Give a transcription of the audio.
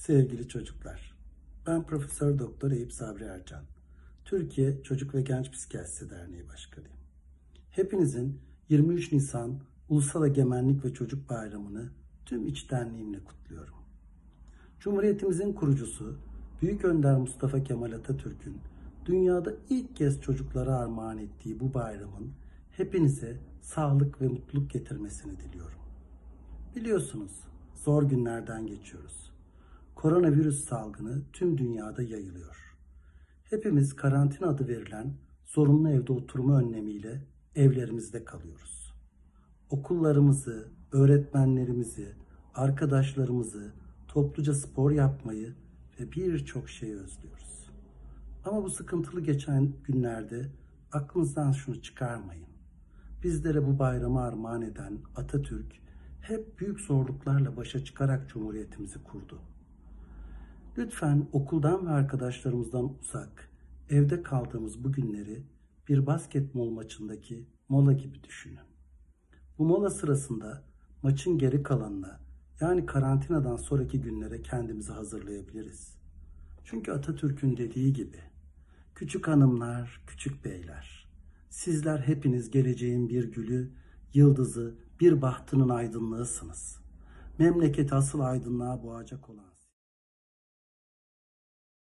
Sevgili çocuklar, ben Profesör Doktor Eyüp Sabri Ercan, Türkiye Çocuk ve Genç Psikiyatrisi Derneği Başkanıyım. Hepinizin 23 Nisan Ulusal Egemenlik ve Çocuk Bayramı'nı tüm içtenliğimle kutluyorum. Cumhuriyetimizin kurucusu Büyük Önder Mustafa Kemal Atatürk'ün dünyada ilk kez çocuklara armağan ettiği bu bayramın hepinize sağlık ve mutluluk getirmesini diliyorum. Biliyorsunuz, zor günlerden geçiyoruz. Koronavirüs salgını tüm dünyada yayılıyor. Hepimiz karantina adı verilen zorunlu evde oturma önlemiyle evlerimizde kalıyoruz. Okullarımızı, öğretmenlerimizi, arkadaşlarımızı, topluca spor yapmayı ve birçok şeyi özlüyoruz. Ama bu sıkıntılı geçen günlerde aklınızdan şunu çıkarmayın. Bizlere bu bayramı armağan eden Atatürk hep büyük zorluklarla başa çıkarak Cumhuriyetimizi kurdu. Lütfen okuldan ve arkadaşlarımızdan uzak, evde kaldığımız bu günleri bir basketbol maçındaki mola gibi düşünün. Bu mola sırasında maçın geri kalanına, yani karantinadan sonraki günlere kendimizi hazırlayabiliriz. Çünkü Atatürk'ün dediği gibi, küçük hanımlar, küçük beyler, sizler hepiniz geleceğin bir gülü, yıldızı, bir bahtının aydınlığısınız. Memleketi asıl aydınlığa boğacak olan